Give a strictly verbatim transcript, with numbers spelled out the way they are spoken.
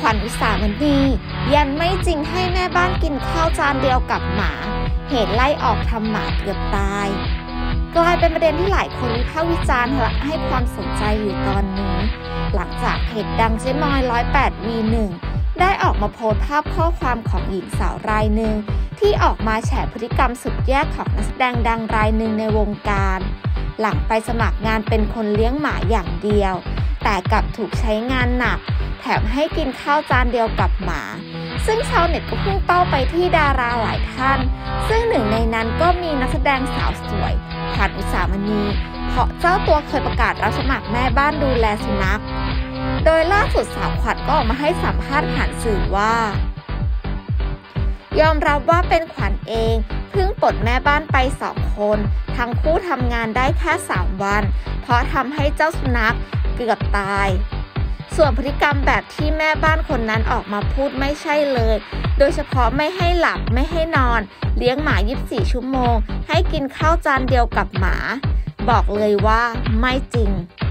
วัญอุสามณียันไม่จริงให้แม่บ้านกินข้าวจานเดียวกับหมาเหตุไล่ออกทำหมาเกือบตายกลายเป็นประเด็นที่หลายคนวิพากษ์วิจารณ์และให้ความสนใจอยู่ตอนนี้หลังจากเพจดังเจ๊มอยร้อยแปดวีหนึ่งได้ออกมาโพสต์ภาพข้อความของหญิงสาวรายหนึ่งที่ออกมาแฉพฤติกรรมสุดแย่ของนักแสดงดังรายหนึ่งในวงการหลังไปสมัครงานเป็นคนเลี้ยงหมาอย่างเดียวแต่กลับถูกใช้งานหนักแถมให้กินข้าวจานเดียวกับหมาซึ่งชาวเน็ตก็พุ่งเป้าไปที่ดาราหลายท่านซึ่งหนึ่งในนั้นก็มีนักแสดงสาวสวยขวัญอุสามณีเพราะเจ้าตัวเคยประกาศรับสมัครแม่บ้านดูแลสุนัขโดยล่าสุดสาวขวัญก็ออกมาให้สัมภาษณ์ผ่านสื่อว่ายอมรับว่าเป็นขวัญเองเพิ่งปลดแม่บ้านไปสองคนทั้งคู่ทำงานได้แค่สามวันเพราะทำให้เจ้าสุนัขเกือบตายส่วนพฤติกรรมแบบที่แม่บ้านคนนั้นออกมาพูดไม่ใช่เลยโดยเฉพาะไม่ให้หลับไม่ให้นอนเลี้ยงหมายี่สิบสี่ชั่วโมงให้กินข้าวจานเดียวกับหมาบอกเลยว่าไม่จริง